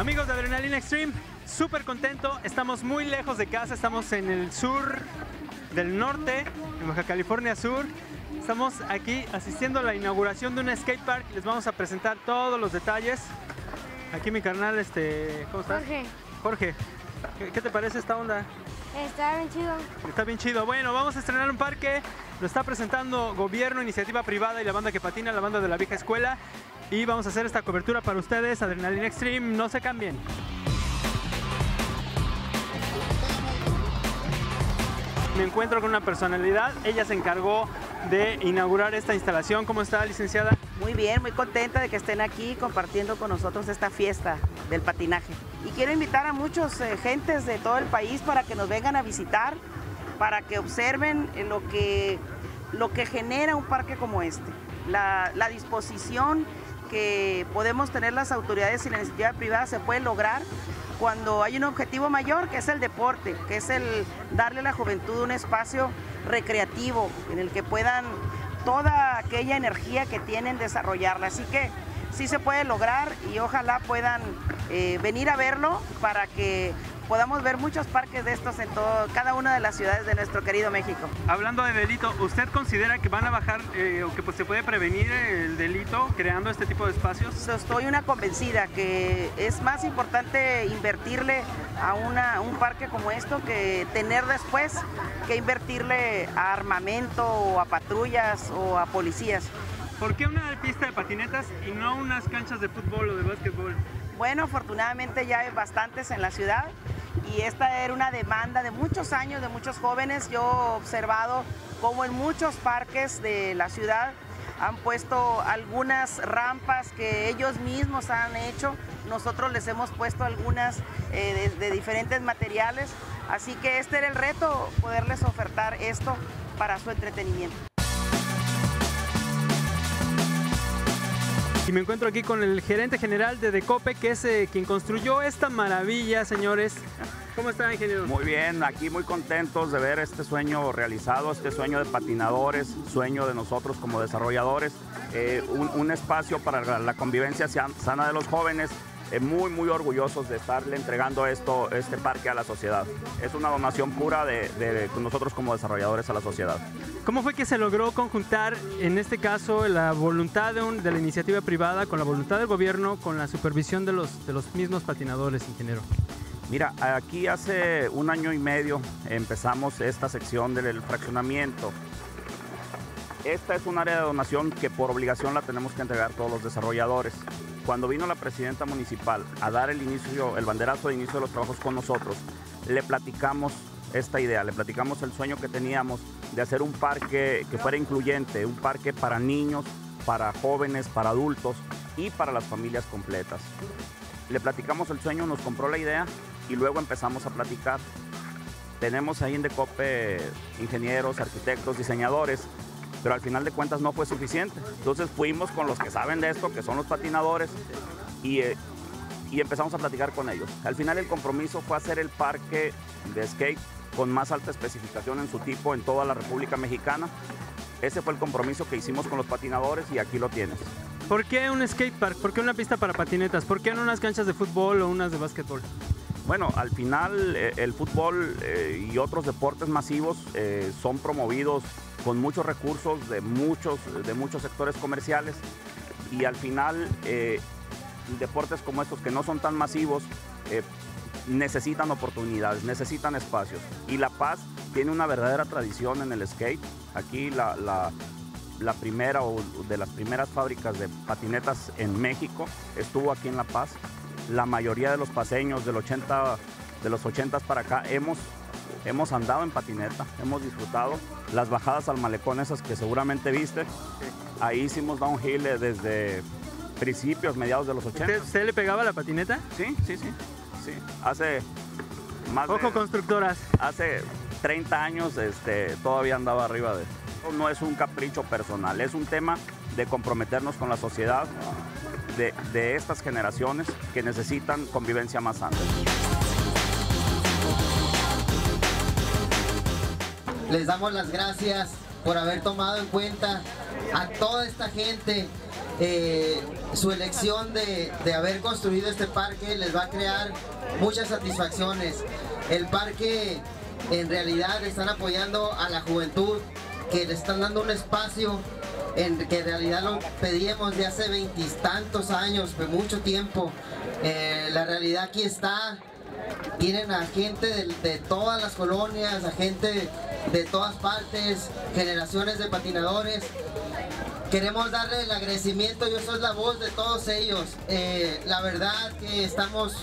Amigos de Adrenalina Extreme, súper contento, estamos muy lejos de casa, estamos en el sur del norte, en Baja California Sur. Estamos aquí asistiendo a la inauguración de un skatepark, les vamos a presentar todos los detalles. Aquí mi carnal, ¿cómo estás? Jorge, ¿qué te parece esta onda? Está bien chido. Está bien chido. Bueno, vamos a estrenar un parque, lo está presentando gobierno, iniciativa privada y la banda que patina, la banda de la vieja escuela. Y vamos a hacer esta cobertura para ustedes, Adrenalina Extreme, no se cambien. Me encuentro con una personalidad, ella se encargó de inaugurar esta instalación. ¿Cómo está, licenciada? Muy bien, muy contenta de que estén aquí compartiendo con nosotros esta fiesta del patinaje. Y quiero invitar a muchos gentes de todo el país para que nos vengan a visitar, para que observen lo que genera un parque como este. La disposición que podemos tener las autoridades y la iniciativa privada se puede lograr cuando hay un objetivo mayor, que es el deporte, que es el darle a la juventud un espacio recreativo en el que puedan toda aquella energía que tienen desarrollarla. Así que sí se puede lograr y ojalá puedan venir a verlo para que podamos ver muchos parques de estos en cada una de las ciudades de nuestro querido México. Hablando de delito, ¿usted considera que van a bajar o que se puede prevenir el delito creando este tipo de espacios? Estoy una convencida que es más importante invertirle a un parque como esto que tener después que invertirle a armamento o a patrullas o a policías. ¿Por qué una pista de patinetas y no unas canchas de fútbol o de básquetbol? Bueno, afortunadamente ya hay bastantes en la ciudad y esta era una demanda de muchos años, de muchos jóvenes. Yo he observado cómo en muchos parques de la ciudad han puesto algunas rampas que ellos mismos han hecho. Nosotros les hemos puesto algunas de diferentes materiales. Así que este era el reto, poderles ofertar esto para su entretenimiento. Y me encuentro aquí con el gerente general de Decope, que es quien construyó esta maravilla, señores. ¿Cómo están, ingeniero? Muy bien, aquí muy contentos de ver este sueño realizado, este sueño de patinadores, sueño de nosotros como desarrolladores, un espacio para la convivencia sana de los jóvenes. Muy orgullosos de estarle entregando este parque a la sociedad. Es una donación pura de nosotros como desarrolladores a la sociedad. ¿Cómo fue que se logró conjuntar, en este caso, la voluntad de la iniciativa privada con la voluntad del gobierno, con la supervisión de los mismos patinadores, ingeniero? Mira, aquí hace 1 año y medio empezamos esta sección del fraccionamiento. Esta es un área de donación que por obligación la tenemos que entregar todos los desarrolladores. Cuando vino la presidenta municipal a dar el banderazo de inicio de los trabajos con nosotros, le platicamos esta idea, le platicamos el sueño que teníamos de hacer un parque que fuera incluyente, un parque para niños, para jóvenes, para adultos y para las familias completas. Le platicamos el sueño, nos compró la idea y luego empezamos a platicar. Tenemos ahí en Decope ingenieros, arquitectos, diseñadores, pero al final de cuentas no fue suficiente. Entonces fuimos con los que saben de esto, que son los patinadores, y empezamos a platicar con ellos. Al final el compromiso fue hacer el parque de skate con más alta especificación en su tipo en toda la República Mexicana. Ese fue el compromiso que hicimos con los patinadores y aquí lo tienes. ¿Por qué un skatepark? ¿Por qué una pista para patinetas? ¿Por qué no unas canchas de fútbol o unas de básquetbol? Bueno, al final el fútbol y otros deportes masivos son promovidos con muchos recursos de muchos sectores comerciales y al final deportes como estos que no son tan masivos necesitan oportunidades, necesitan espacios. Y La Paz tiene una verdadera tradición en el skate. Aquí la primera o de las primeras fábricas de patinetas en México estuvo aquí en La Paz. La mayoría de los paseños de los 80 para acá hemos andado en patineta, hemos disfrutado las bajadas al malecón esas que seguramente viste. Ahí hicimos downhill desde principios, mediados de los 80. ¿Usted le pegaba la patineta? Sí. Hace más Ojo, constructoras. Hace 30 años todavía andaba arriba de... No es un capricho personal, es un tema de comprometernos con la sociedad de estas generaciones que necesitan convivencia más sana. Les damos las gracias por haber tomado en cuenta a toda esta gente su elección de haber construido este parque les va a crear muchas satisfacciones. El parque en realidad están apoyando a la juventud, que le están dando un espacio que en realidad lo pedíamos de hace 20 y tantos años, de mucho tiempo. La realidad aquí está, tienen a gente de todas las colonias, a gente de todas partes, generaciones de patinadores. Queremos darle el agradecimiento, yo soy la voz de todos ellos. La verdad que estamos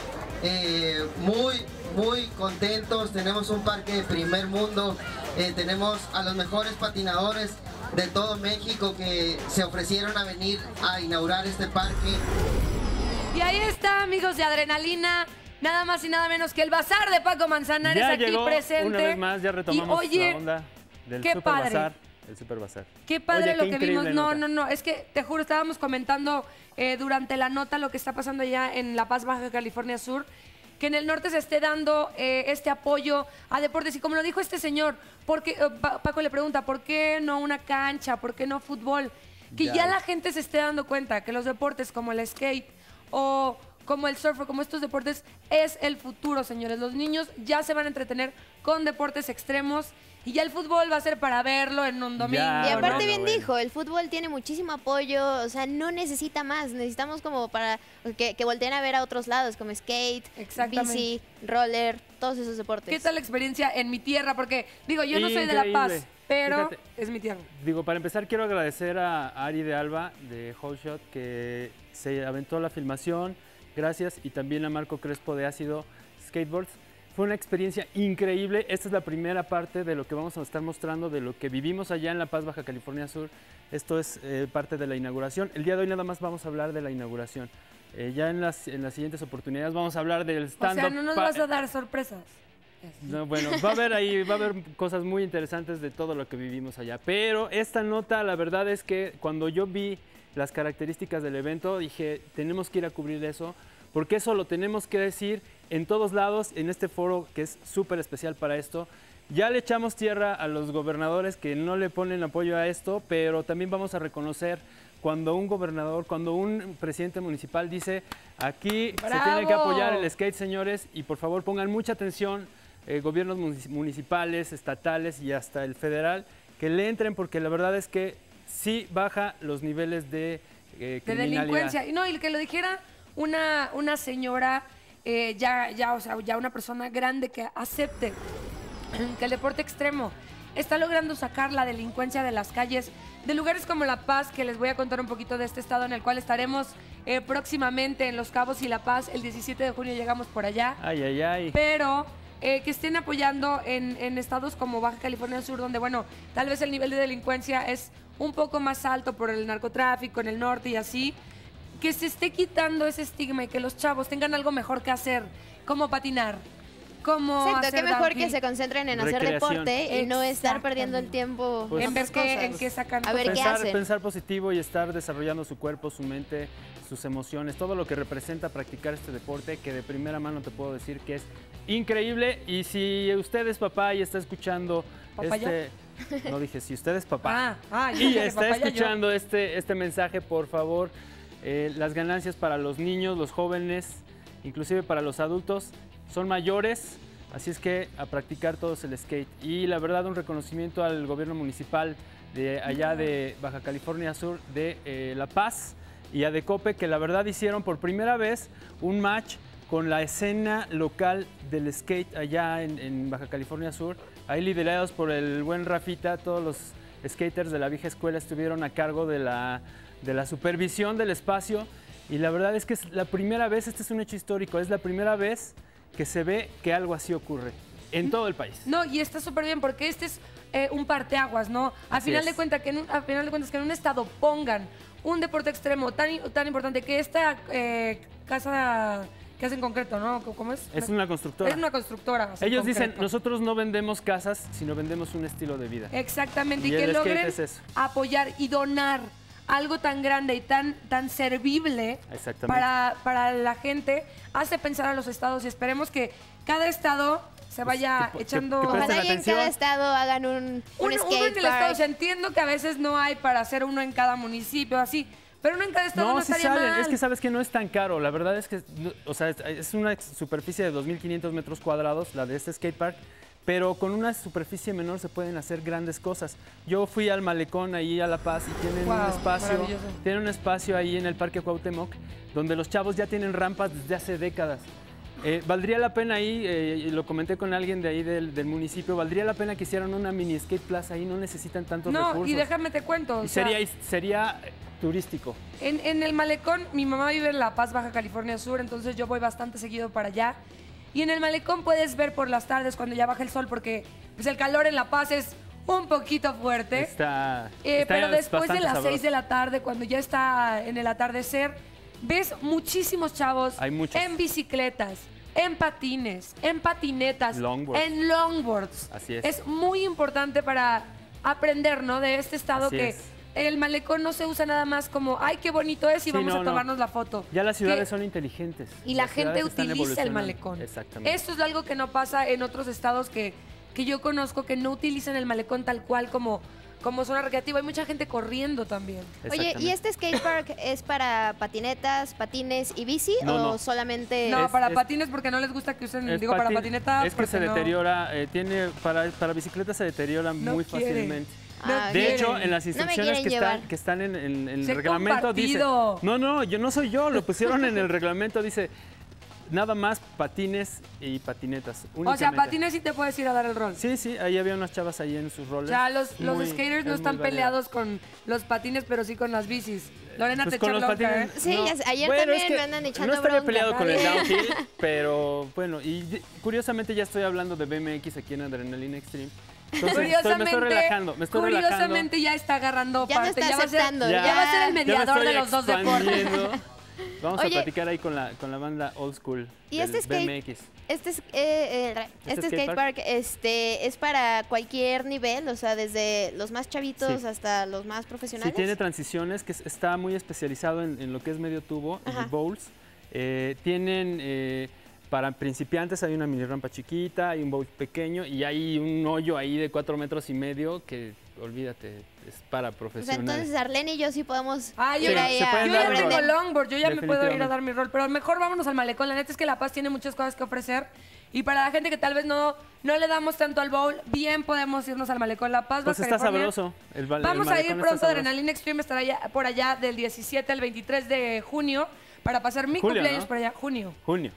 muy contentos, tenemos un parque de primer mundo, tenemos a los mejores patinadores de todo México que se ofrecieron a venir a inaugurar este parque. Y ahí está, amigos de Adrenalina, nada más y nada menos que el bazar de Paco Manzanares Ya aquí llegó, presente. una vez más, ya retomamos Y, oye, la onda del qué Super padre. Bazar. El Super Bazar. Qué padre Oye, lo qué que vimos. increíble No, nota. es que te juro, estábamos comentando durante la nota lo que está pasando allá en La Paz, Baja California Sur, que en el norte se esté dando este apoyo a deportes. Y como lo dijo este señor, Paco le pregunta, ¿por qué no una cancha? ¿Por qué no fútbol? Que ya la gente se esté dando cuenta que los deportes como el skate o como el surf, como estos deportes, es el futuro, señores. Los niños ya se van a entretener con deportes extremos y ya el fútbol va a ser para verlo en un domingo. Ya, Y aparte bueno, bien bueno. dijo, el fútbol tiene muchísimo apoyo, o sea, no necesita más, necesitamos como para que volteen a ver a otros lados, como skate, Exactamente. bici, roller, todos esos deportes. ¿Qué tal la experiencia en mi tierra? Porque, digo, yo no soy de La Paz, Increíble. pero Fíjate. es mi tierra. Digo, para empezar quiero agradecer a Ari de Alba de Whole Shot que se aventó la filmación, gracias, y también a Marco Crespo de Ácido Skateboards. Fue una experiencia increíble. Esta es la primera parte de lo que vamos a estar mostrando, de lo que vivimos allá en La Paz, Baja California Sur. Esto es parte de la inauguración. El día de hoy nada más vamos a hablar de la inauguración. Ya en las siguientes oportunidades vamos a hablar del O stand-up. sea, no nos vas a dar sorpresas. No, bueno, va a haber cosas muy interesantes de todo lo que vivimos allá. Pero esta nota, la verdad es que cuando yo vi las características del evento, dije, tenemos que ir a cubrir eso, porque eso lo tenemos que decir en todos lados, en este foro que es súper especial para esto. Ya le echamos tierra a los gobernadores que no le ponen apoyo a esto, pero también vamos a reconocer cuando un gobernador, cuando un presidente municipal dice, aquí se tiene que apoyar el skate, señores, y por favor pongan mucha atención, gobiernos municipales, estatales y hasta el federal, que le entren, porque la verdad es que sí baja los niveles de criminalidad. Delincuencia. Y no, y que lo dijera una señora, o sea, ya una persona grande que acepte que el deporte extremo está logrando sacar la delincuencia de las calles, de lugares como La Paz, que les voy a contar un poquito de este estado en el cual estaremos próximamente en Los Cabos y La Paz. El 17 de junio llegamos por allá. Ay, ay, ay. Pero que estén apoyando en estados como Baja California Sur, donde, bueno, tal vez el nivel de delincuencia es un poco más alto por el narcotráfico en el norte y así, que se esté quitando ese estigma y que los chavos tengan algo mejor que hacer, como patinar, como Exacto, hacer qué mejor dumping, que se concentren en hacer Recreación. deporte y no estar perdiendo el Exactamente. tiempo Pues- en en ver otras cosas. en qué sacan A ver, cosas. ¿qué hacen? Pensar positivo y estar desarrollando su cuerpo, su mente, sus emociones, todo lo que representa practicar este deporte, que de primera mano te puedo decir que es increíble. Y si usted es papá y está escuchando ¿Papá no dije, si usted es papá yo y dije, está papaya, yo. escuchando este mensaje, por favor, las ganancias para los niños, los jóvenes, inclusive para los adultos, son mayores. Así es que a practicar todos el skate. Y la verdad, un reconocimiento al gobierno municipal de allá de Baja California Sur, de La Paz, y a Decope, que la verdad hicieron por primera vez un match con la escena local del skate allá en Baja California Sur. Ahí liderados por el buen Rafita, todos los skaters de la vieja escuela estuvieron a cargo de la supervisión del espacio. Y la verdad es que es la primera vez, este es un hecho histórico, es la primera vez que se ve que algo así ocurre en todo el país. No, y está súper bien porque este es un parteaguas, ¿no? A Así final es. de cuentas que en un estado pongan un deporte extremo tan importante que esta casa que hace en concreto, ¿no? ¿Cómo es? Es una constructora. Es una constructora. o sea, en Ellos dicen, concreto. nosotros no vendemos casas, sino vendemos un estilo de vida. Exactamente, y Y que el skate logren es eso. apoyar y donar algo tan grande y tan servible Exactamente. para la gente, hace pensar a los estados y esperemos que cada estado se vaya que echando... presten Ojalá y en atención. cada estado hagan un uno en skate el estado. O park. sea, entiendo que a veces no hay para hacer uno en cada municipio, así, Pero no en cada estado no sí estaría salen. mal. Es que sabes que no es tan caro. La verdad es que, o sea, es una superficie de 2.500 metros cuadrados, la de este skatepark, pero con una superficie menor se pueden hacer grandes cosas. Yo fui al malecón ahí a La Paz y tienen un espacio ahí en el Parque Cuauhtémoc donde los chavos ya tienen rampas desde hace décadas. Valdría la pena ahí, y lo comenté con alguien de ahí del municipio, valdría la pena que hicieran una mini skate plaza ahí, no necesitan tantos recursos. No, y déjame te cuento. Y sería turístico. En el malecón, mi mamá vive en La Paz, Baja California Sur, entonces yo voy bastante seguido para allá. Y en el malecón puedes ver por las tardes cuando ya baja el sol, porque pues, el calor en La Paz es un poquito fuerte. Pero después de las 6 de la tarde, cuando ya está en el atardecer, ves muchísimos chavos en bicicletas, en patines, en patinetas, en longboards. Así es. Es muy importante para aprender, ¿no? De este estado el malecón no se usa nada más como, ay, qué bonito es y vamos a tomarnos la foto. Ya las ciudades son inteligentes. Y la gente utiliza el malecón. Exactamente. Esto es algo que no pasa en otros estados que yo conozco, que no utilizan el malecón tal cual como zona recreativa. Hay mucha gente corriendo también. Oye, ¿y este skatepark es para patinetas, patines y bici o solamente...? No, para patines porque no les gusta que usen, para patinetas. Es que se deteriora, para bicicletas se deteriora muy fácilmente. De hecho, en las instrucciones que están en el reglamento dice... No, yo, lo pusieron en el reglamento, dice... Nada más patines y patinetas. Únicamente. O sea, patines sí te puedes ir a dar el rol. Sí, ahí había unas chavas ahí en sus roles. O sea, los skaters no están peleados con los patines, pero sí con las bicis. Lorena te echa bronca, ¿eh? Sí, ayer también me andan echando bronca. No estaría peleado con el downhill, pero bueno, y curiosamente ya estoy hablando de BMX aquí en Adrenalina Extreme. Entonces, me estoy relajando. Curiosamente ya está agarrando ya parte. No está aceptando. Ya va a ser el mediador de los dos deportes. Vamos a platicar ahí con la banda Old School. ¿Y del BMX? Este skatepark es para cualquier nivel, o sea, desde los más chavitos hasta los más profesionales? Sí, tiene transiciones, que está muy especializado en lo que es medio tubo y bowls. Tienen... para principiantes hay una mini rampa chiquita, hay un bowl pequeño y hay un hoyo ahí de 4,5 metros que, olvídate, es para profesionales. Pues entonces Arlene y yo sí podemos ir ahí. Yo ya tengo longboard, yo ya me puedo ir a dar mi rol, pero mejor vámonos al malecón. La neta es que La Paz tiene muchas cosas que ofrecer y para la gente que tal vez no le damos tanto al bowl, bien podemos irnos al malecón La Paz. Pues está sabroso. Vamos a ir pronto, Adrenalina Extreme estará por allá del 17 al 23 de junio para pasar mi cumpleaños por allá. Junio.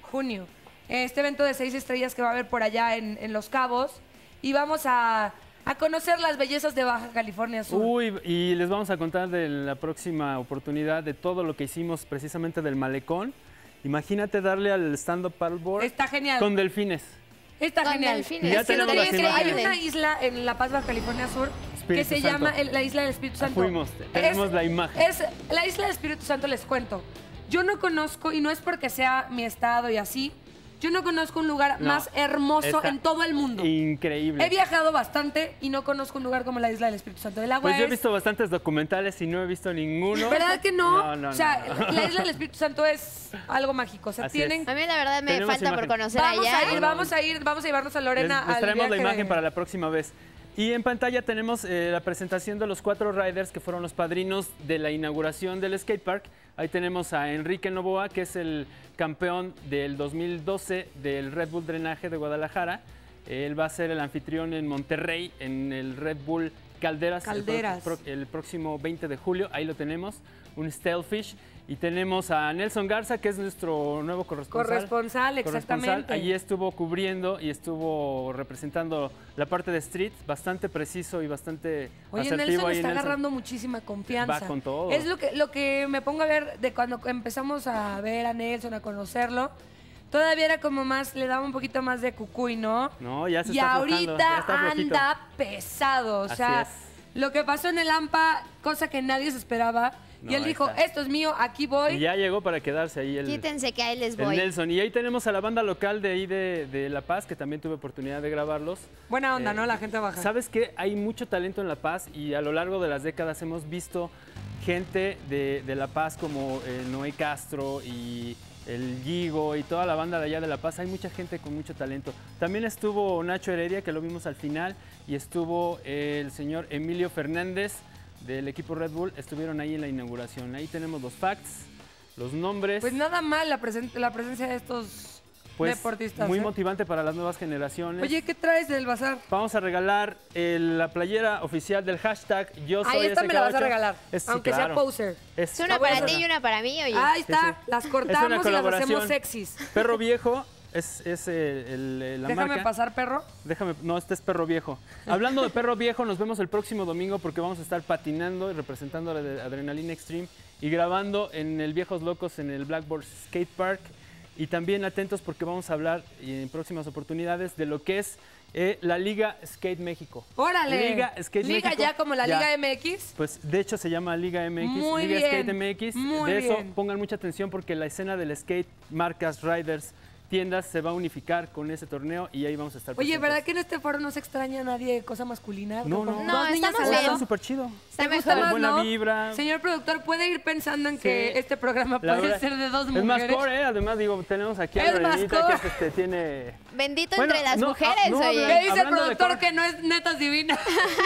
Este evento de 6 estrellas que va a haber por allá en Los Cabos y vamos a conocer las bellezas de Baja California Sur. Uy, y les vamos a contar de la próxima oportunidad de todo lo que hicimos precisamente del malecón. Imagínate darle al stand-up paddleboard. Está genial. Con delfines. Está genial. Delfines. Ya tenemos las imágenes. Hay una isla en La Paz, Baja California Sur, que se llama la Isla del Espíritu Santo. Tenemos la imagen. Es la Isla del Espíritu Santo, les cuento. Yo no conozco, y no es porque sea mi estado y así, yo no conozco un lugar más hermoso en todo el mundo. Increíble. He viajado bastante y no conozco un lugar como la Isla del Espíritu Santo. El agua pues yo he visto bastantes documentales y no he visto ninguno. ¿Verdad que no? O sea, la Isla del Espíritu Santo es algo mágico. O sea, a mí la verdad me falta por conocer allá. Vamos a llevarnos a Lorena les traemos la imagen para la próxima vez. Y en pantalla tenemos la presentación de los 4 riders que fueron los padrinos de la inauguración del skatepark. Ahí tenemos a Enrique Novoa, que es el campeón del 2012 del Red Bull Drenaje de Guadalajara. Él va a ser el anfitrión en Monterrey, en el Red Bull Calderas. El próximo 20 de julio. Ahí lo tenemos, un Stealthfish. Y tenemos a Nelson Garza, que es nuestro nuevo corresponsal. Exactamente. Allí estuvo cubriendo y estuvo representando la parte de street, bastante preciso y bastante asertivo. Nelson está agarrando muchísima confianza. Va con todo. Es lo que me pongo a ver de cuando empezamos a ver a Nelson, a conocerlo. Todavía era como más, le daba un poquito más de cucuy, ¿no? No, ya se está aflojando. Y ahorita anda pesado. O sea, lo que pasó en el AMPA, cosa que nadie se esperaba. Y él dijo, esto es mío, aquí voy. Y ya llegó para quedarse ahí Quítense que ahí les voy. Nelson. Y ahí tenemos a la banda local de ahí de La Paz, que también tuve oportunidad de grabarlos. Buena onda, ¿no? La gente baja. ¿Sabes qué? Hay mucho talento en La Paz y a lo largo de las décadas hemos visto gente de La Paz como Noé Castro y el Gigo y toda la banda de allá de La Paz. Hay mucha gente con mucho talento. También estuvo Nacho Heredia, que lo vimos al final, y estuvo el señor Emilio Fernández, del equipo Red Bull estuvieron ahí en la inauguración. Ahí tenemos los facts, los nombres. Pues nada mal la presencia de estos deportistas. Muy motivante para las nuevas generaciones. Oye, ¿qué traes del bazar? Vamos a regalar la playera oficial del hashtag Yo Soy Ahí esta me la vas a SK8. regalar, aunque sea poser. Es una para ti y una para mí, oye. Ahí está, las cortamos y las hacemos colaboración. sexys. Perro Viejo es la Déjame marca. pasar, perro. No, este es Perro Viejo. Hablando de Perro Viejo, nos vemos el próximo domingo porque vamos a estar patinando y representando a Adrenalina Extreme y grabando en el Viejos Locos en el Blackboard Skate Park. Y también atentos porque vamos a hablar en próximas oportunidades de lo que es la Liga Skate México. ¡Órale! Liga Skate México. ya como la Liga MX. Pues de hecho se llama Liga MX, Muy Liga bien, Skate MX. muy De eso bien. pongan mucha atención porque la escena del skate, marcas, riders, tiendas se va a unificar con ese torneo y ahí vamos a estar Oye, presentes. ¿verdad que en este foro no se extraña a nadie cosa masculina? No, Con no. dos niñas estamos al bien. lado. Está súper chido. Está ¿Te gusta mejor. más, Buena no? vibra. Señor productor, ¿puede ir pensando en Sí. que este programa La puede verdad, ser de dos Es más mujeres? core, además digo, tenemos aquí a Es más Lorenita core. que tiene... Bendito Bueno, entre las no, mujeres, no, oye. ¿Qué dice el Hablando de productor core. que no es netas divina?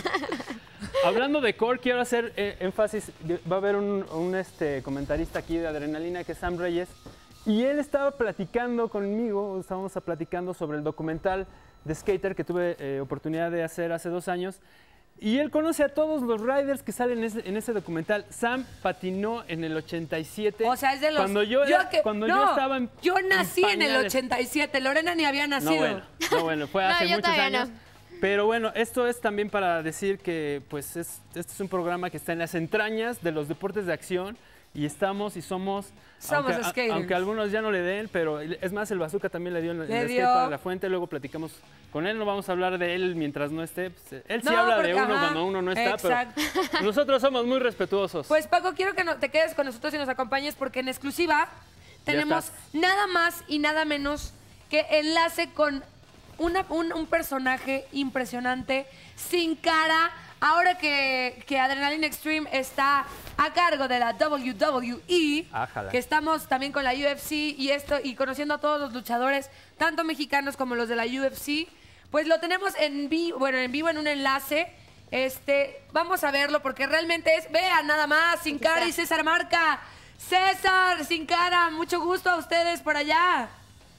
Hablando de core, quiero hacer énfasis. Va a haber un comentarista aquí de Adrenalina que es Sam Reyes. Y él estaba platicando conmigo, estábamos platicando sobre el documental de Skater que tuve oportunidad de hacer hace 2 años. Y él conoce a todos los riders que salen en ese documental. Sam patinó en el 87. O sea, es de los... Cuando yo estaba en Yo nací en el pañales. 87, Lorena ni había nacido. No, bueno, fue No, hace yo muchos todavía años. no. Pero bueno, esto es también para decir que pues este es un programa que está en las entrañas de los deportes de acción y somos Somos skaters. aunque algunos ya no le den, pero es más, el Bazooka también le dio en el skate dio. para la fuente, luego platicamos con él, no vamos a hablar de él mientras no esté, pues, él sí No, habla porque, de uno ajá, cuando uno no está, exacto. pero nosotros somos muy respetuosos. Pues Paco, quiero que te quedes con nosotros y nos acompañes porque en exclusiva tenemos estás. nada más y nada menos que enlace con un personaje impresionante, sin cara. Ahora que Adrenaline Extreme está a cargo de la WWE, Ájala. que estamos también con la UFC y conociendo a todos los luchadores, tanto mexicanos como los de la UFC, pues lo tenemos en vivo en un enlace. Vamos a verlo porque realmente vean nada más, Sin Cara y César Marca. César, Sin Cara, mucho gusto a ustedes por allá.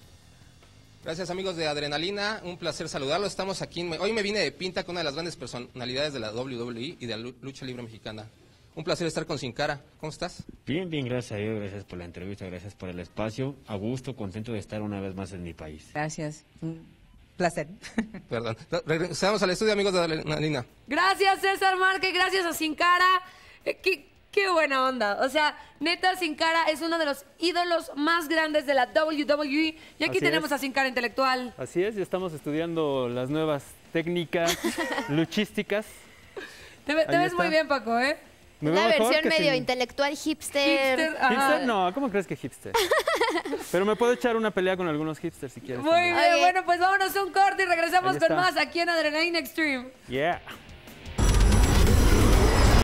Gracias amigos de Adrenalina, un placer saludarlos. Estamos aquí, hoy me vine de pinta con una de las grandes personalidades de la WWE y de la lucha libre mexicana. Un placer estar con Sin Cara. ¿Cómo estás? Bien, gracias a Dios, gracias por la entrevista, gracias por el espacio. A gusto, contento de estar una vez más en mi país. Gracias, un placer. Perdón. Regresamos al estudio amigos de Adrenalina. Gracias César Marca y gracias a Sin Cara. Qué buena onda. O sea, neta, Sin Cara es uno de los ídolos más grandes de la WWE. Y aquí Así tenemos es. a Sin Cara intelectual. Así es, ya estamos estudiando las nuevas técnicas luchísticas. Te ves está. muy bien, Paco, ¿eh? Me Una veo mejor versión que medio sin- intelectual hipster. Hipster, ajá. ¿Hipster? No, ¿cómo crees que hipster? Pero me puedo echar una pelea con algunos hipsters si quieres. Muy también. bien, Oye. bueno, pues vámonos a un corte y regresamos Ahí con está. más aquí en Adrenaline Extreme. Yeah.